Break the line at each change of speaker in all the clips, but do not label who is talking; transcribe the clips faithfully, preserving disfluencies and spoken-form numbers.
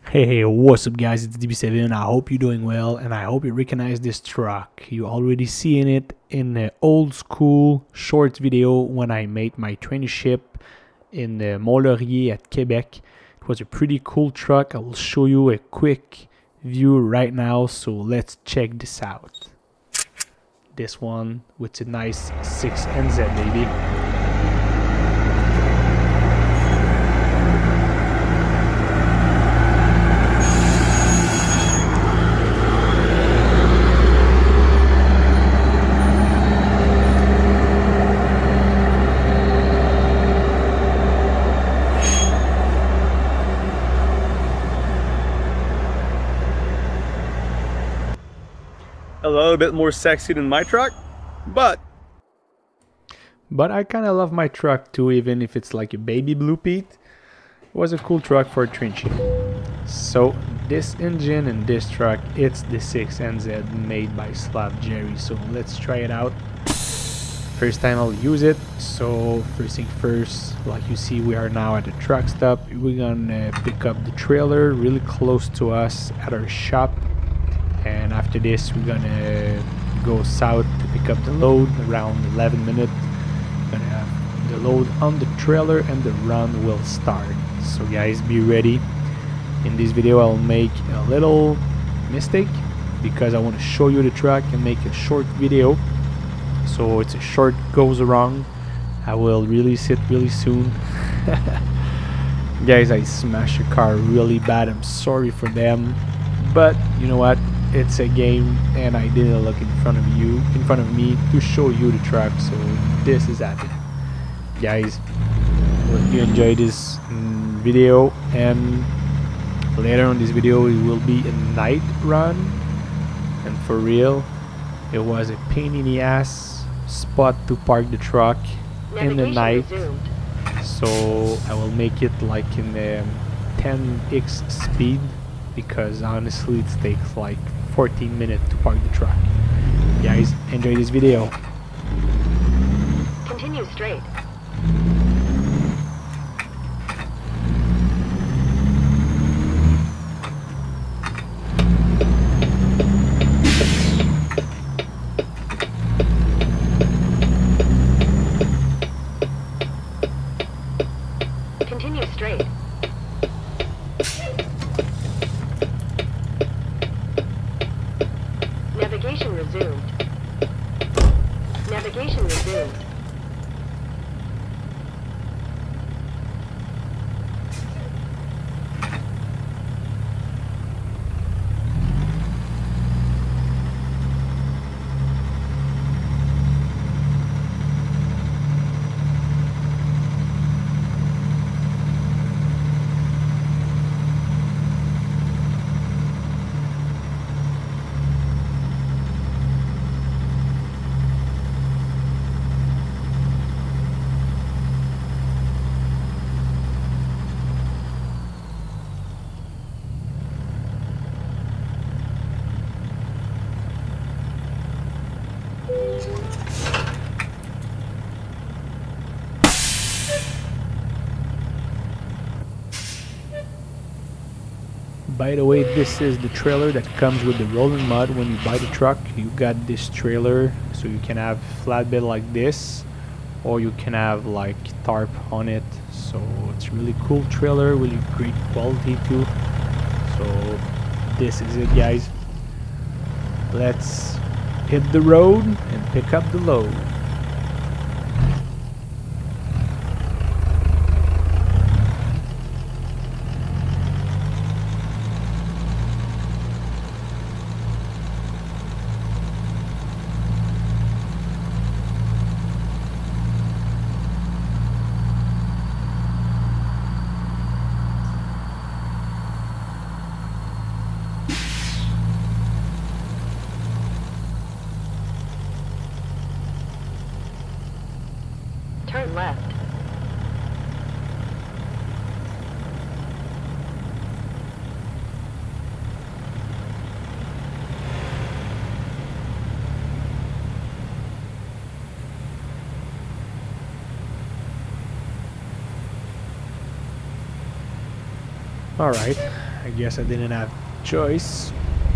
Hey, hey, what's up guys, it's D B seven. I hope you're doing well and I hope you recognize this truck. You already seen it in the old school short video when I made my traineeship in the Mont-Laurier at Quebec. It was a pretty cool truck. I will show you a quick view right now, so let's check this out. This one with a nice six N Z, baby.
A little bit more sexy than my truck, but
But I kind of love my truck too, even if it's like a baby Blue Pete. It was a cool truck for a trenching. So this engine and this truck, it's the six N Z made by Slav Jerry. So let's try it out. First time I'll use it. So first thing first, like you see, we are now at the truck stop. We're gonna pick up the trailer really close to us at our shop. And after this we're gonna go south to pick up the load around eleven minutes. Gonna have the load on the trailer and the run will start. So guys, be ready. In this video I'll make a little mistake because I want to show you the truck and make a short video. So it's a short goes wrong. I will release it really soon. Guys, I smashed a car really bad. I'm sorry for them, but you know what? It's a game and I didn't look in front of you in front of me to show you the truck, so this is happening. Guys, hope you enjoy this mm, video, and later on this video it will be a night run, and for real it was a pain in the ass spot to park the truck in the night. Resumed. So I will make it like in the ten X speed, because honestly it takes like fourteen minutes to park the truck. Guys, enjoy this video.
Continue straight. Continue straight. Navigation resumed. Navigation resumed.
By the way, this is the trailer that comes with the rolling mud. When you buy the truck, you got this trailer, so you can have flatbed like this, or you can have like tarp on it. So it's a really cool trailer, really great quality too. So this is it, guys. Let's hit the road and pick up the load.
Turn left.
Alright, I guess I didn't have choice.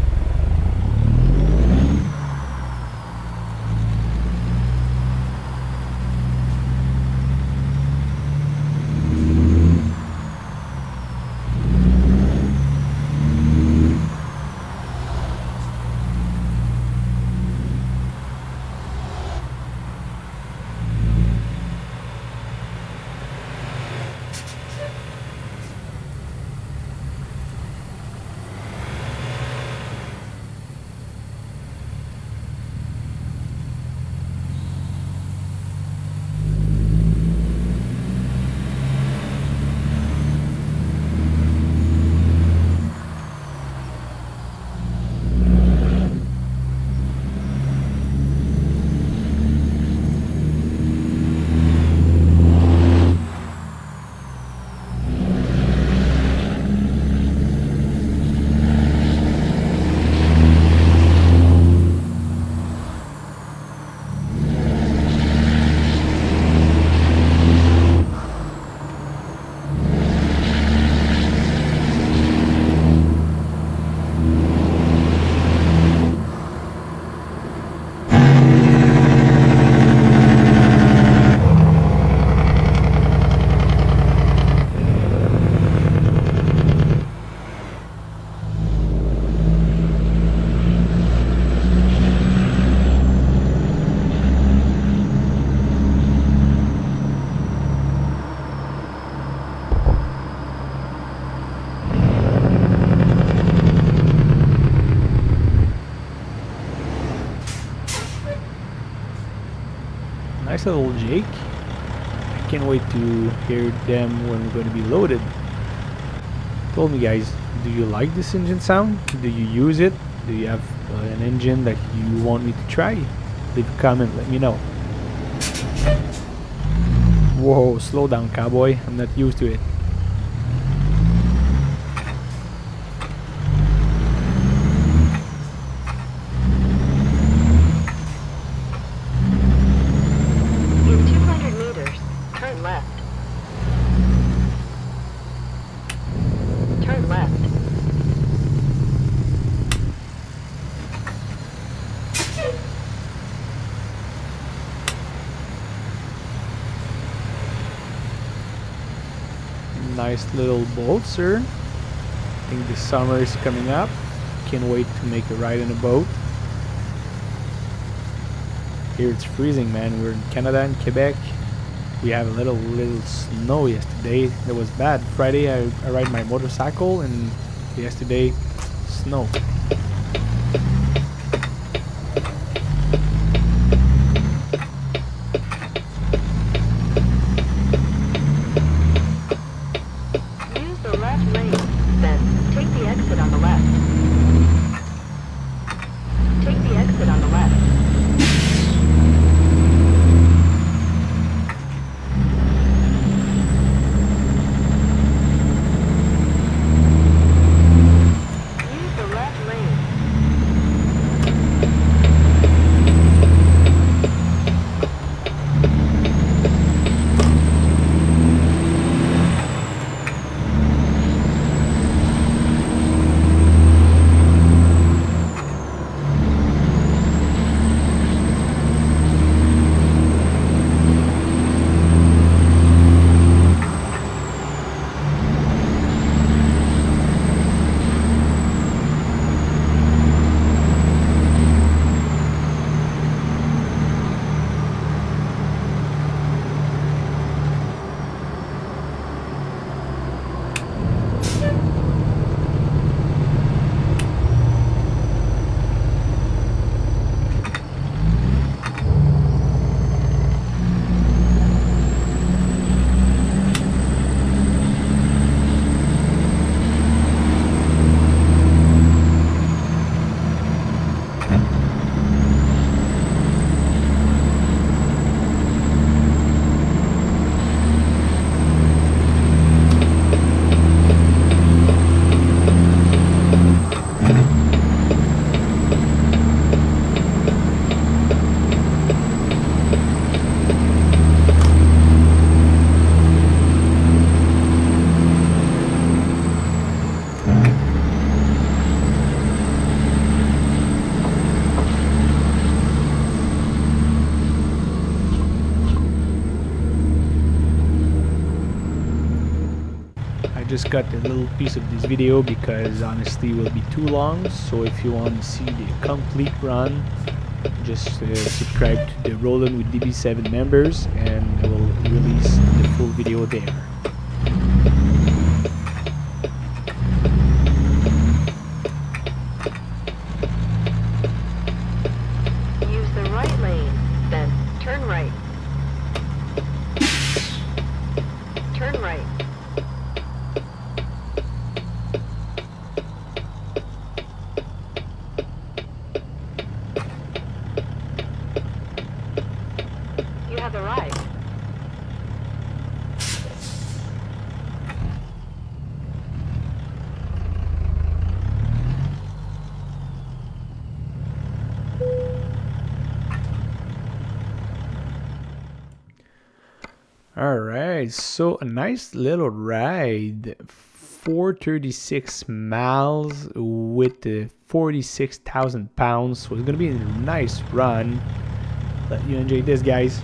Nice little Jake. I can't wait to hear them when we're going to be loaded. Told me, guys, do you like this engine sound? Do you use it? Do you have uh, an engine that you want me to try? Leave a comment, let me know. Whoa, slow down, cowboy. I'm not used to it.
In two hundred meters, turn left. Turn left.
Nice little boat, sir. I think the summer is coming up. Can't wait to make a ride on a boat. Here it's freezing, man. We're in Canada and Quebec. We have a little little snow yesterday. That was bad. Friday I, I ride my motorcycle, and yesterday snow.
Use the left lane, then take the exit on the left. Take the exit on the left. Use the left lane.
just cut a little piece of this video because honestly it will be too long. So if you want to see the complete run, just uh, subscribe to the Rollin' with D B seven members and I will release the full video there.
Use the right lane, then turn right. Turn right. You have arrived.
Alright, so a nice little ride. four hundred thirty-six miles with uh, forty-six thousand pounds. So it's gonna be a nice run. Let you enjoy this, guys.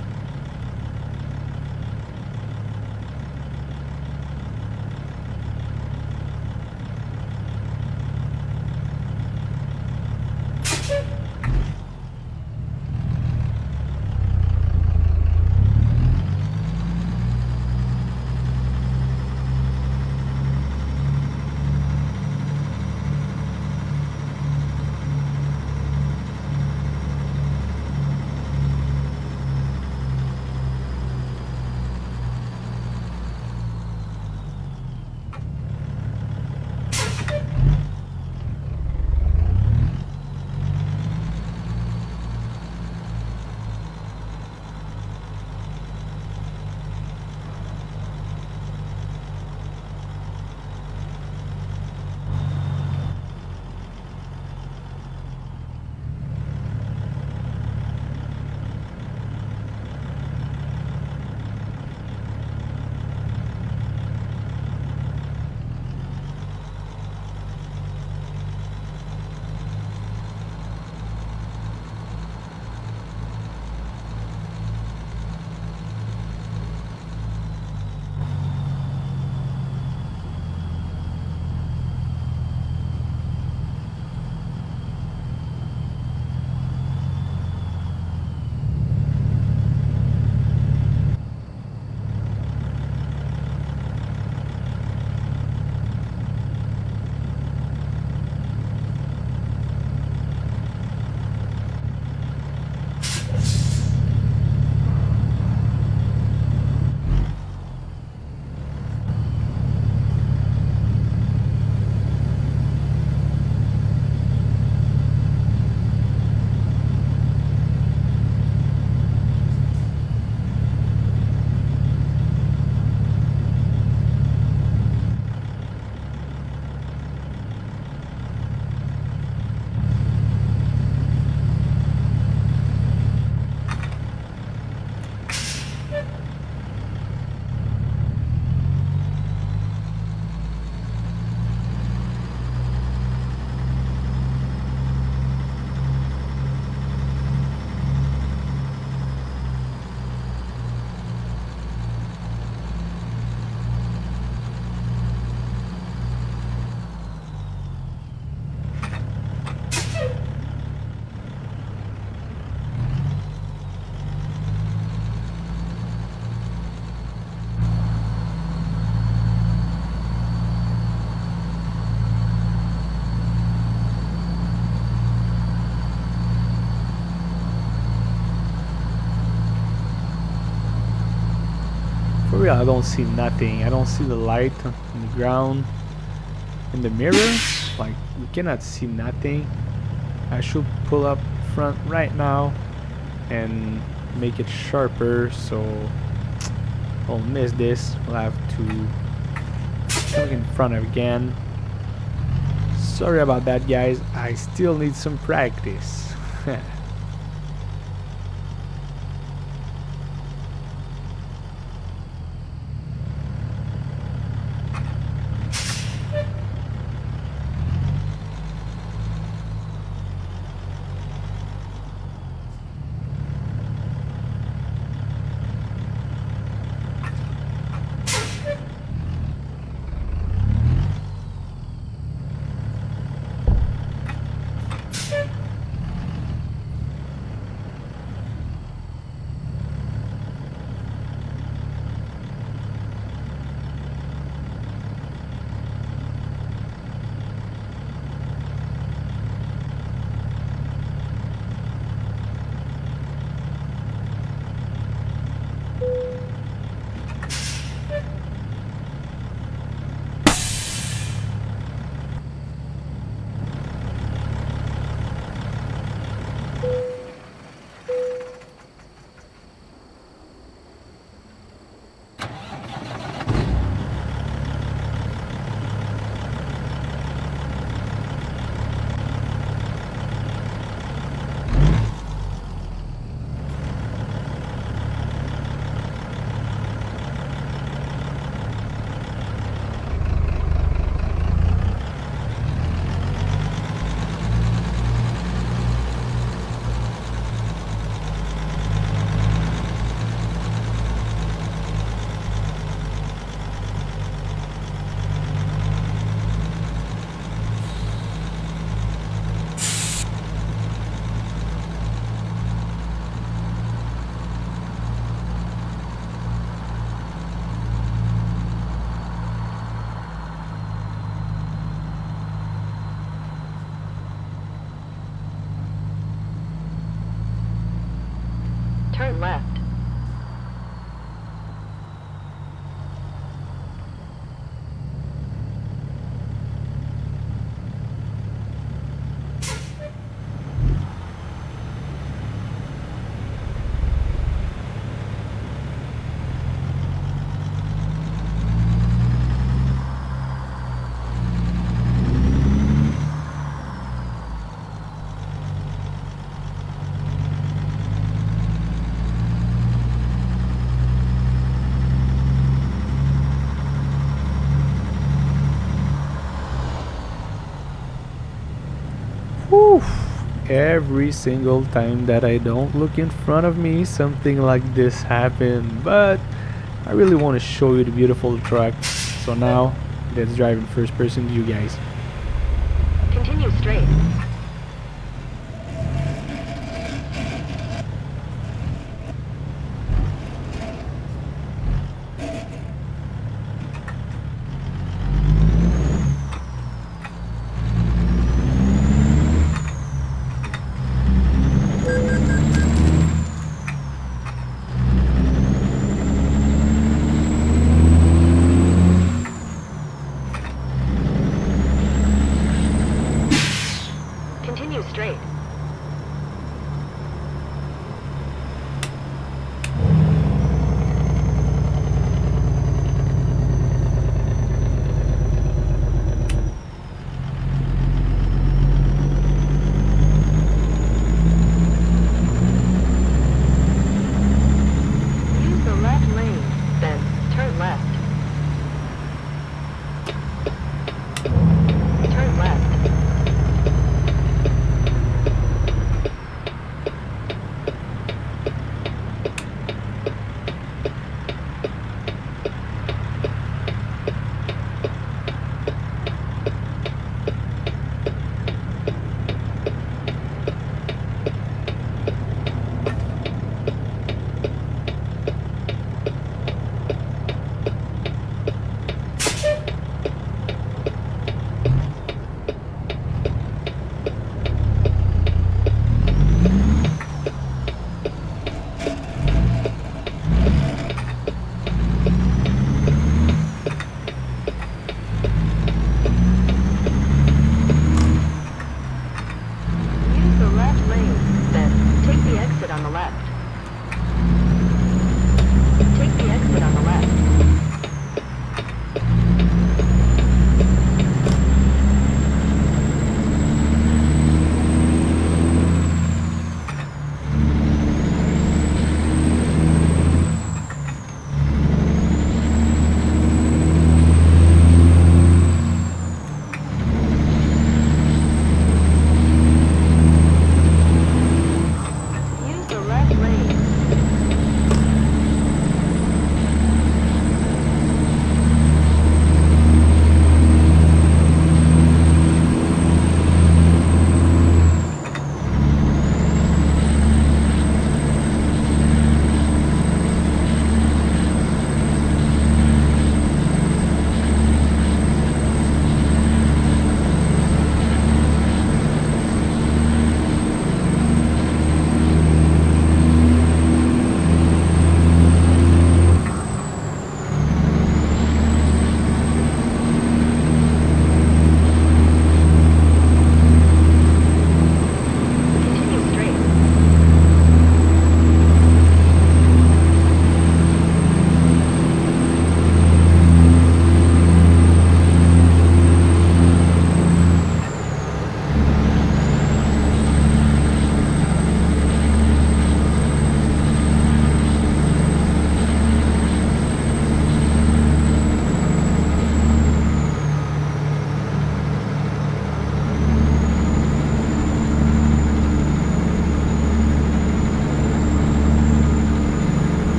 For real, I don't see nothing. I don't see the light on the ground. In the mirror, like, we cannot see nothing. I should pull up front right now and make it sharper so we'll miss this. We'll have to come in front again. Sorry about that, guys. I still need some practice.
turn left.
Whew. Every single time that I don't look in front of me, something like this happens. But I really want to show you the beautiful truck. So now, let's drive in first person view, guys.
Continue straight.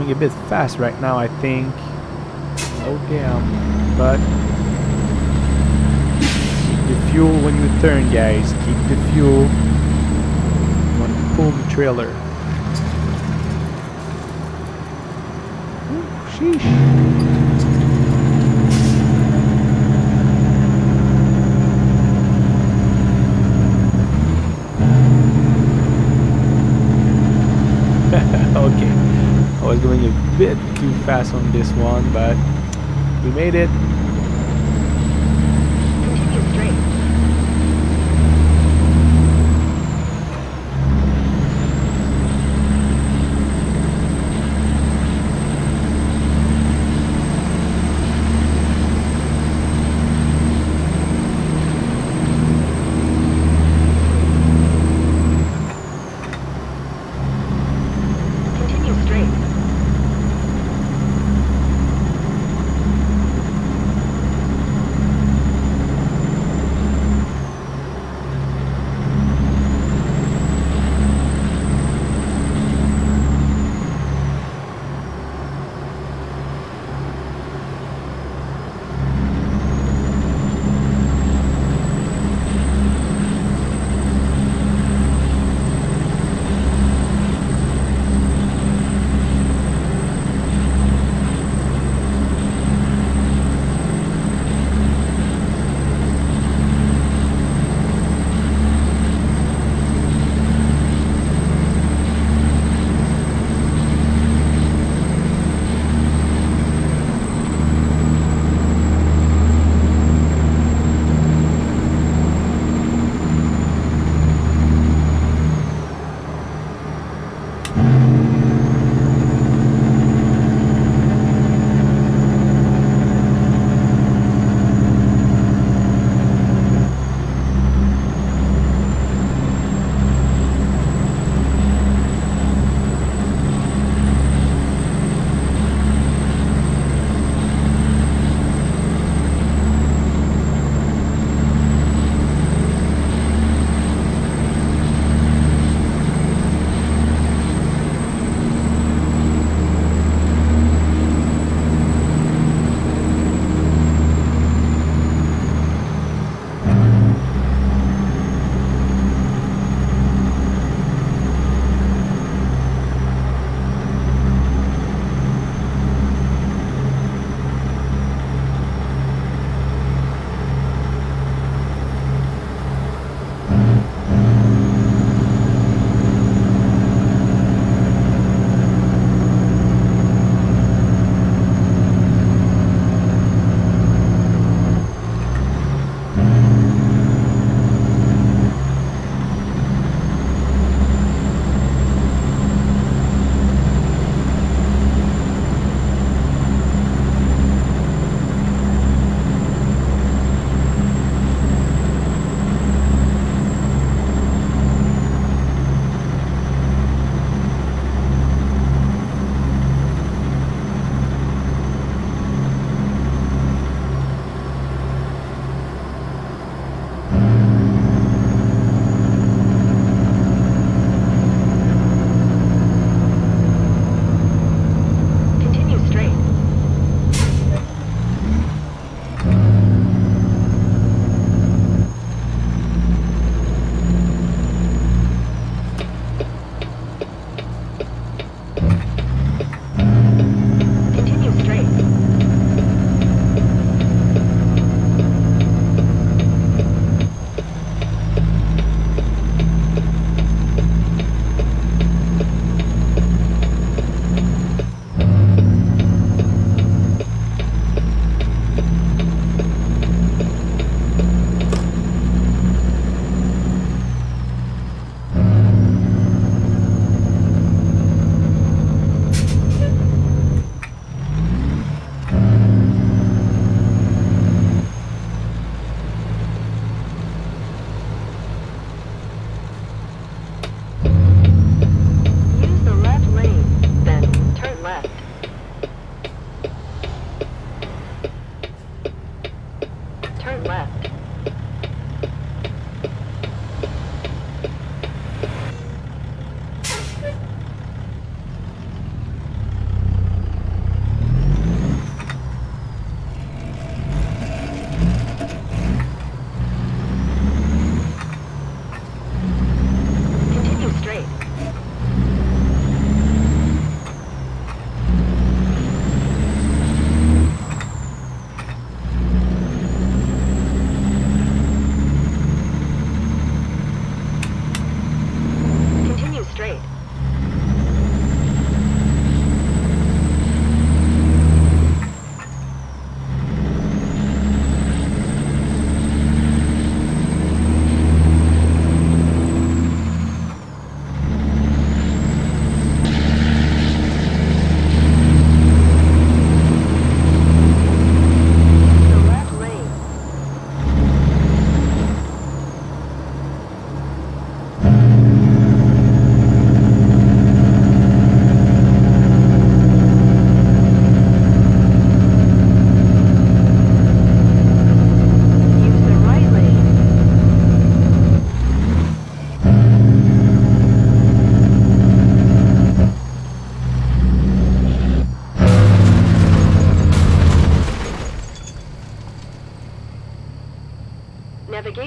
going a bit fast right now, I think. Oh damn. But keep the fuel when you turn, guys. Keep the fuel. You want to pull the trailer. Ooh, sheesh. Okay, I was going a bit too fast on this one, but we made it.
Continue straight. Continue straight.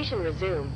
Operation resumed.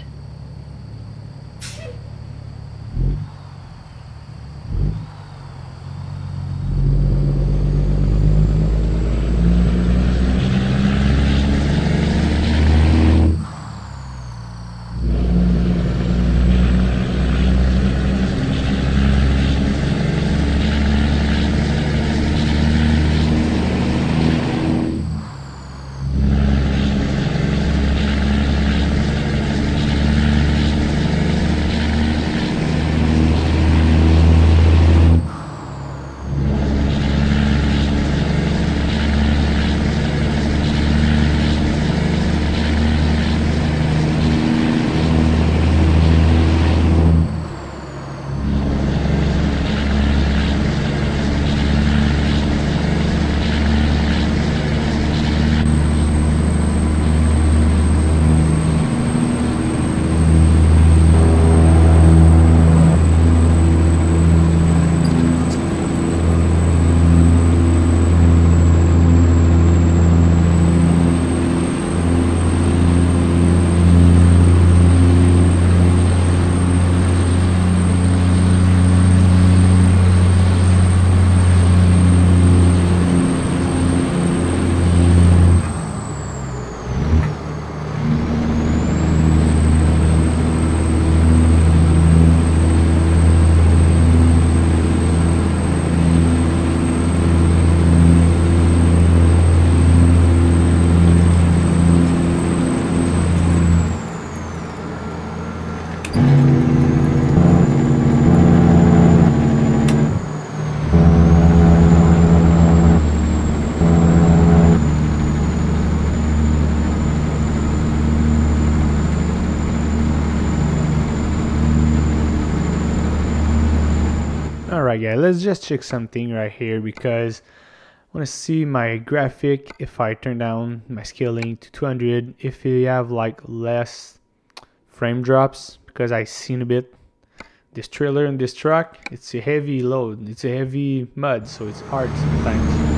Alright guys, let's just check something right here because I want to see my graphic. If I turn down my scaling to two hundred, if you have like less frame drops, because I seen a bit this trailer and this truck, it's a heavy load, it's a heavy mud, so it's hard sometimes.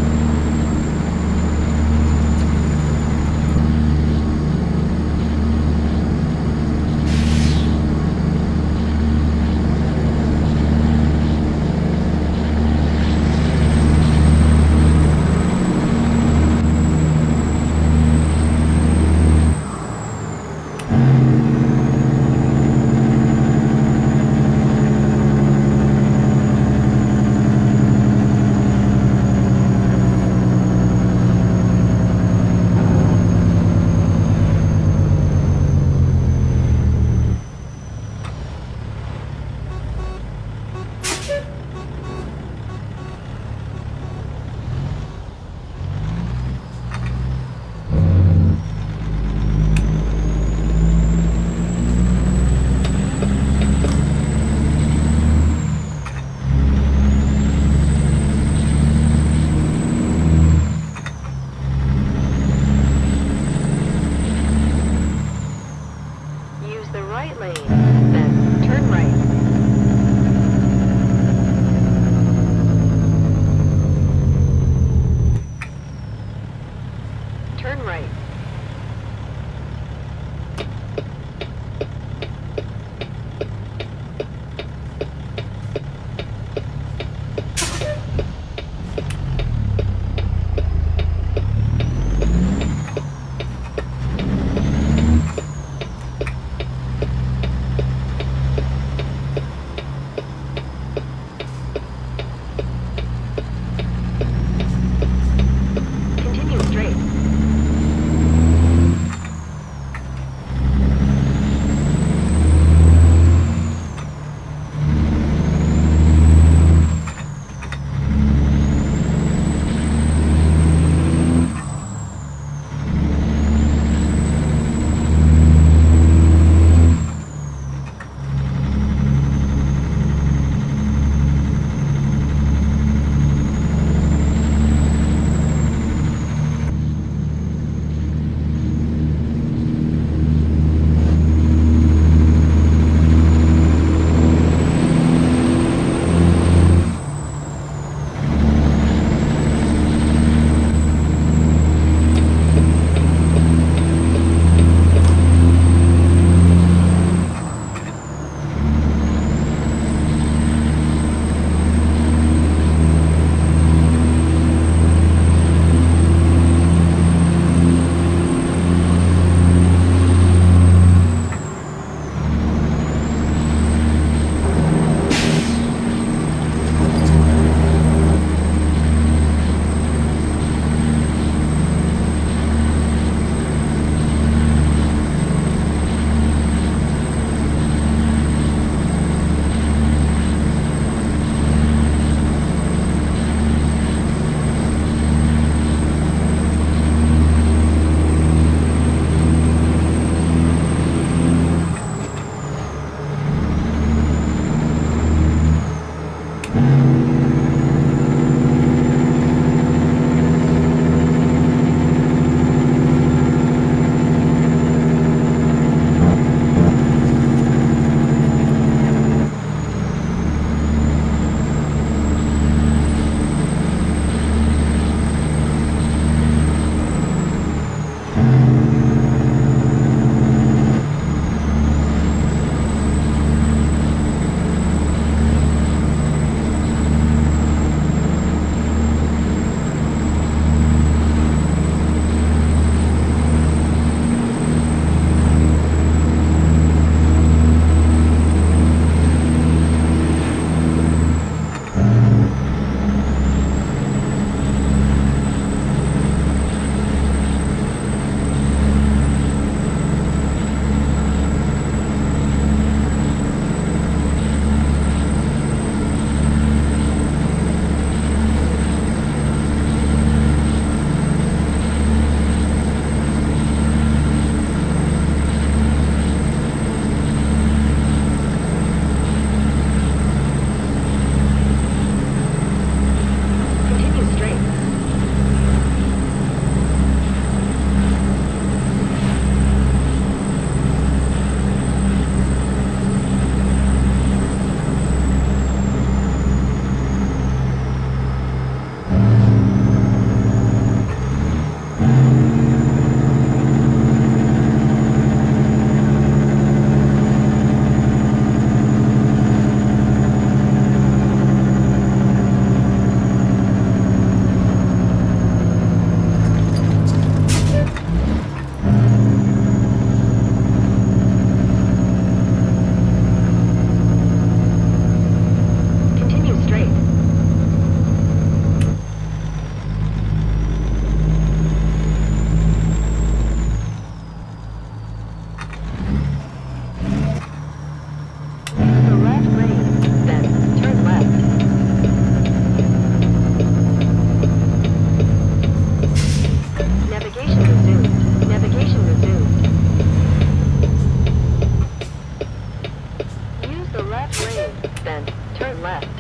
the left lane, then turn left.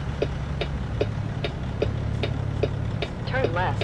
Turn left.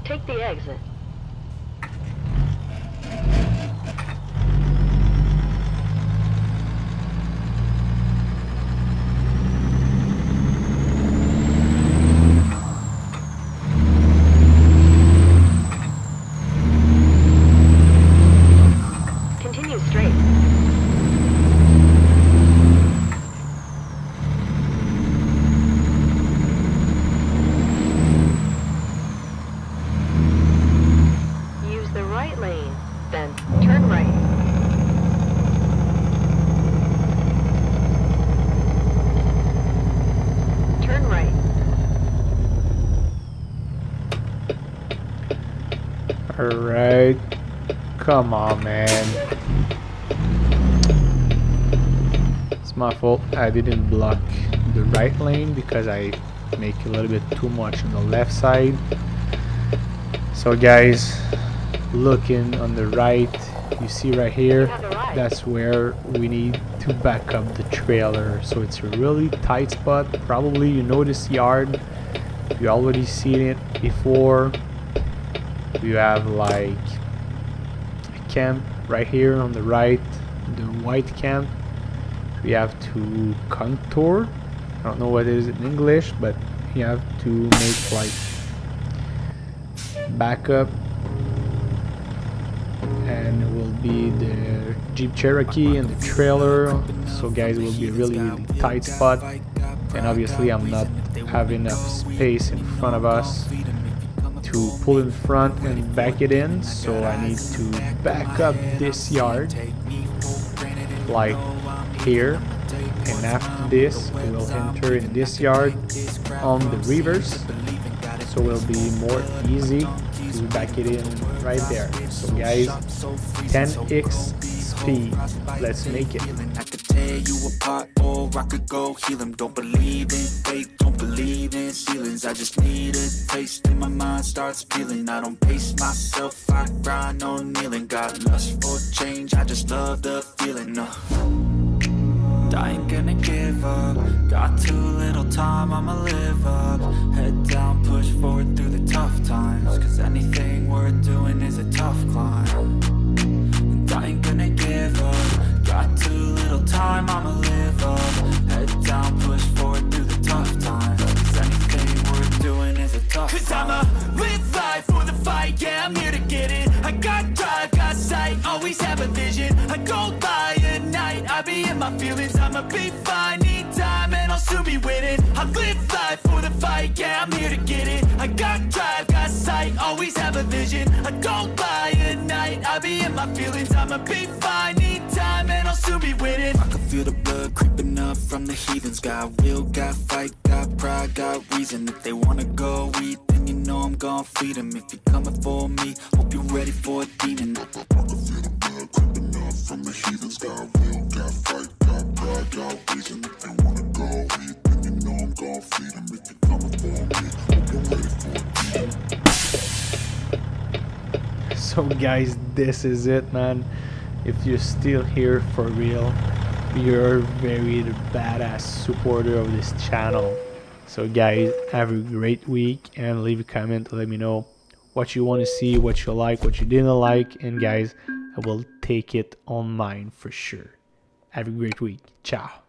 take the exit. Continue straight. Use the right lane, then turn right. Turn right.
Alright. Come on, man. It's my fault. I didn't block the right lane because I make a little bit too much on the left side. So guys, looking on the right, you see right here, that's where we need to back up the trailer. So it's a really tight spot. Probably you know this yard. You already seen it before. You have like a camp right here on the right, the white camp. We have to contour. I don't know what it is in English, but you have to make like backup, and it will be the Jeep Cherokee and the trailer. So guys, it will be a really really tight spot, and obviously I'm not having enough space in front of us to pull in front and back it in, so I need to back up this yard like here, and after this we'll enter in this yard on the reverse, so it will be more easy to back it in right there. So guys, ten x speed, let's make it.
I could tear you apart or I could go heal them. Don't believe in fate, don't believe in ceilings. I just need a taste and my mind starts peeling. I don't pace myself, I grind on kneeling. Got lust for change, I just love the feeling. No, I ain't gonna give up. Got too little time, I'ma live up. Head down, push forward through the tough times, cause anything worth doing is a tough climb. And I ain't gonna give up. Got too little time, I'ma live up. Head down, push forward through the tough times, cause anything worth doing is a tough climb. Cause I'ma live life for the fight, yeah, I'm here to get it. I got drive, got sight, always have a vision. I go by at night, I be in my feelings. I'ma be fine, need time and I'll soon be winning. I live life for the fight, yeah, I'm here to get it. I got drive, got sight, always have a vision. I go by at night, I be in my feelings. I'ma be fine, need time and I'll soon be winning. I can feel the blood creeping up from the heathens. Got will, got fight, got pride, got reason. If they wanna go eat, then you know I'm gonna feed them. If you're coming for me, hope you're ready for a demon. I can feel the blood creeping up from the heathens. Got will, got fight, got pride, got reason. If they wanna go eat, then you know I'm gonna feed them. If you're coming for me, hope you're ready for a demon.
So guys, this is it, man. If you're still here for real, you're very the badass supporter of this channel. So guys, have a great week and leave a comment to let me know what you want to see, what you like, what you didn't like, and guys, I will take it on mine for sure. Have a great week. Ciao.